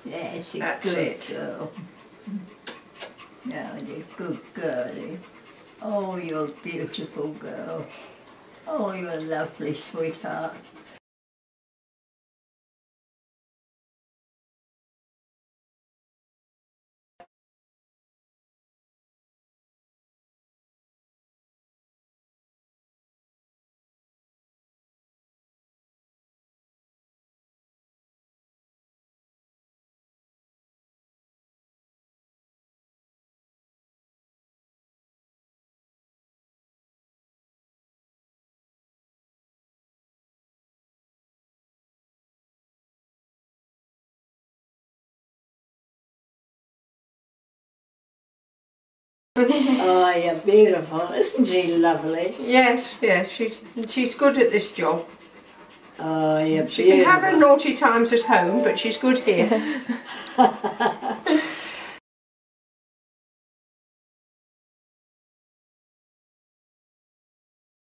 Yes, That's good it. girl. No, dear, good girlie. Oh, you're a beautiful girl. Oh, you're a lovely sweetheart. Oh, you're beautiful. Isn't she lovely? Yes, yes, she's good at this job. Oh, you're She can have her beautiful. naughty times at home, but she's good here.